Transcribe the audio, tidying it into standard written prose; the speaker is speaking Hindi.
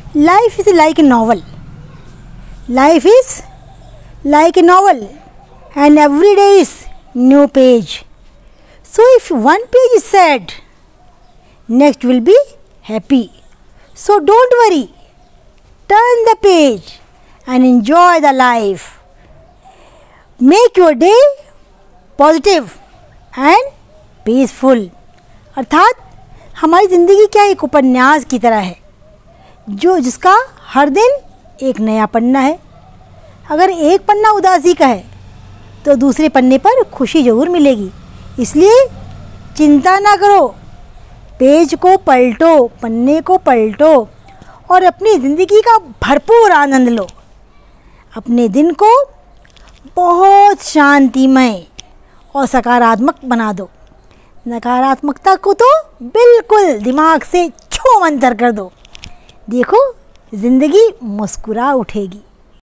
Life is like a novel. Life is like a novel, and every day is new page. So if one page is sad, next will be happy. So don't worry. Turn the page and enjoy the life. Make your day positive and peaceful. अर्थात हमारी ज़िंदगी क्या एक उपन्यास की तरह है जिसका हर दिन एक नया पन्ना है। अगर एक पन्ना उदासी का है तो दूसरे पन्ने पर खुशी ज़रूर मिलेगी। इसलिए चिंता ना करो, पेज को पलटो, पन्ने को पलटो और अपनी ज़िंदगी का भरपूर आनंद लो। अपने दिन को बहुत शांतिमय और सकारात्मक बना दो। नकारात्मकता को तो बिल्कुल दिमाग से छूमंतर कर दो। देखो ज़िंदगी मुस्कुरा उठेगी।